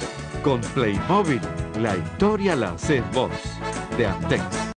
Con Playmobil, la historia la haces vos. De Antex.